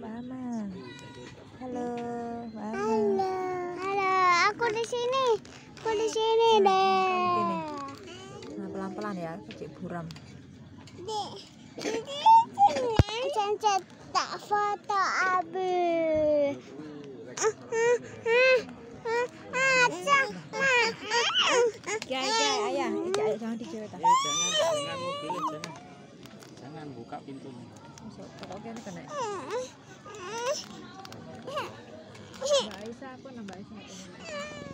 Mama. Halo, Mama. Halo, halo. Aku di sini. Aku di sini deh. Nah, pelan-pelan ya, kecil buram. Tak foto Abi. Ayah, jangan dijewer. Jangan mobilnya, jangan buka pintunya. Masuk, pokoknya ini kena. Mbak Aisyah, aku nambah Aisyah.